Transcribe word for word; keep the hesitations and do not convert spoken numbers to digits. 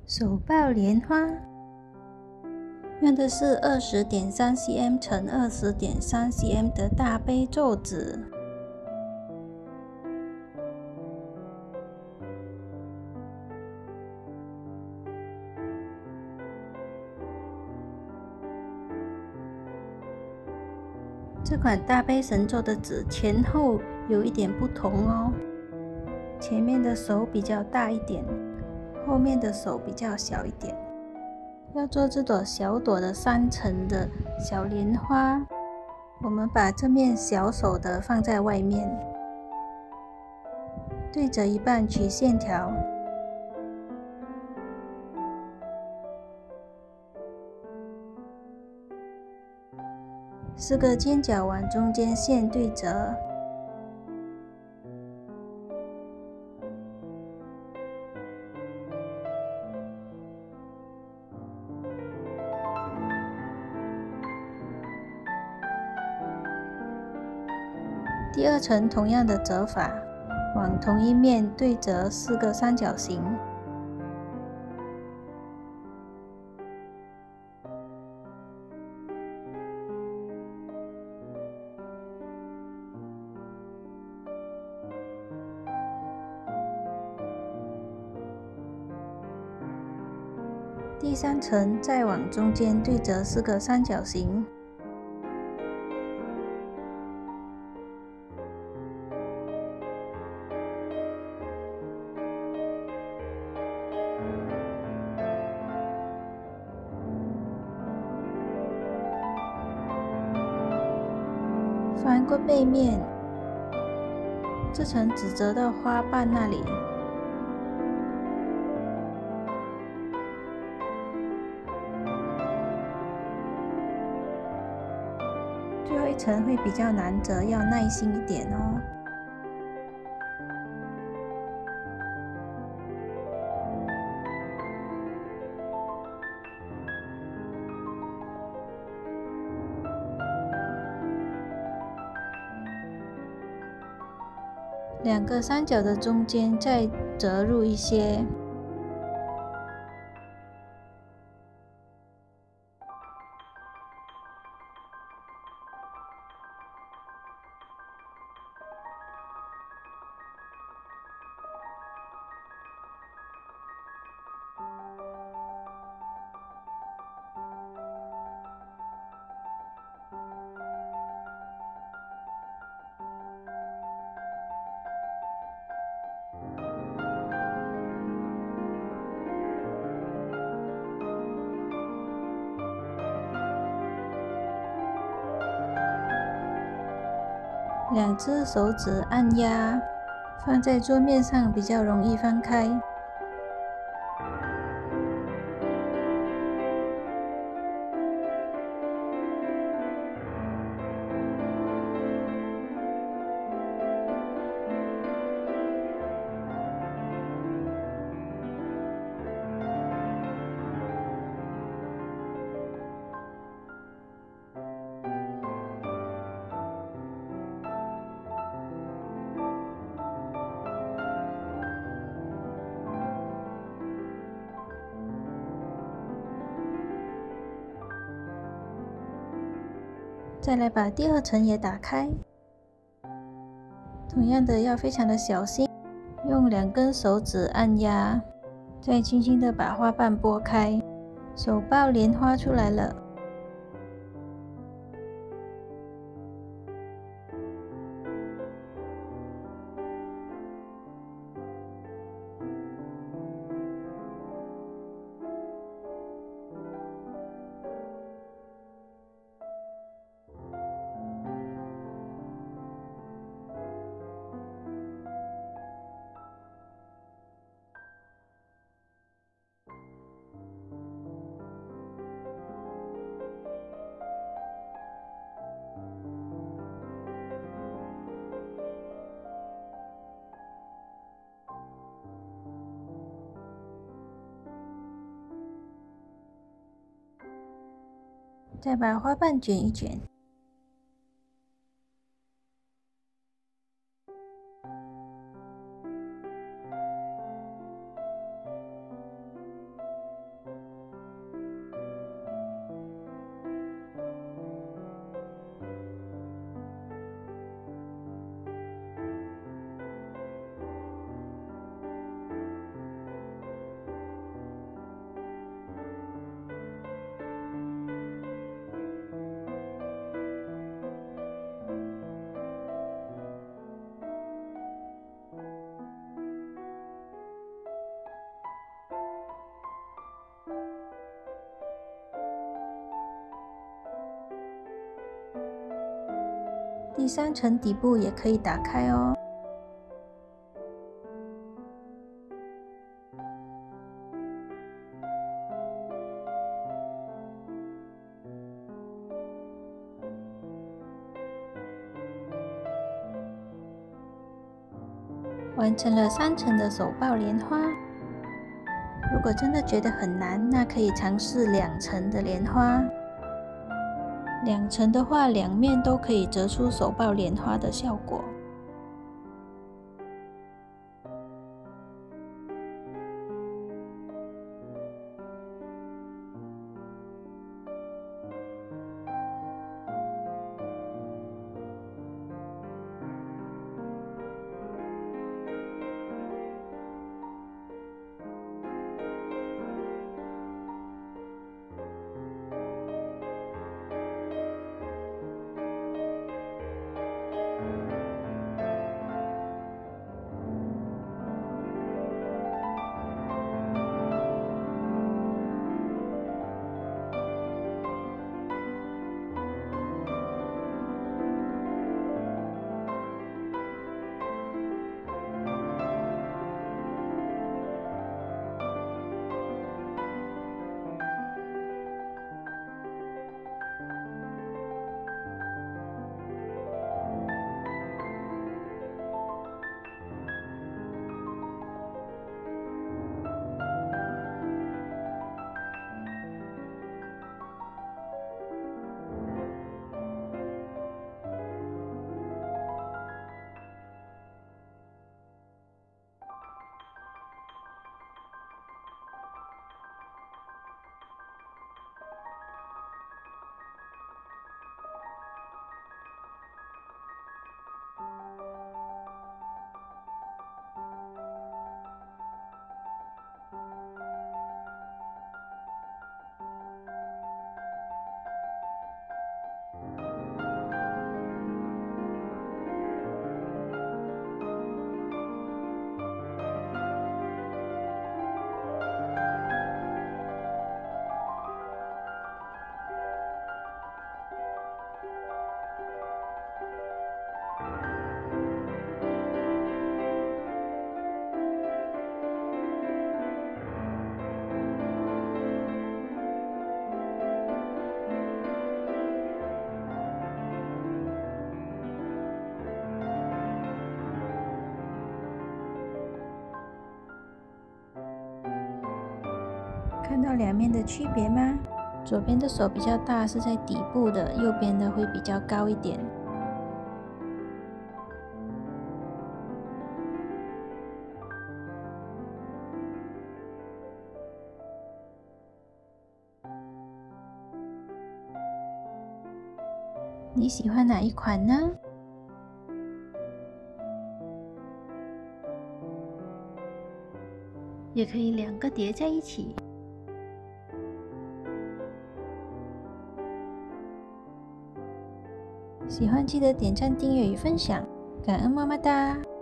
手抱莲花，用的是二十点三 cm 乘二十点三 cm 的大杯皱纸。这款大杯神咒的纸前后有一点不同哦，前面的手比较大一点，后面的手比较小一点。要做这朵小朵的三层的小莲花，我们把这面小手的放在外面，对折一半取线条，四个尖角往中间线对折，第二层同样的折法，往同一面对折四个三角形。第三层再往中间对折四个三角形。翻过背面，这层只折到花瓣那里。最后一层会比较难折，要耐心一点哦。两个三角的中间再折入一些。两只手指按压，放在桌面上比较容易翻开。再来把第二层也打开，同样的要非常的小心，用两根手指按压，再轻轻的把花瓣拨开，手抱莲花出来了。再把花瓣卷一卷， 第三层底部也可以打开哦。完成了三层的手抱莲花。如果真的觉得很难，那可以尝试两层的莲花。两层的话，两面都可以折出手抱莲花的效果。看到两面的区别吗？左边的手比较大，是在底部的；右边的会比较高一点。你喜欢哪一款呢？也可以两个叠在一起。喜欢记得点赞、订阅与分享，感恩么么哒！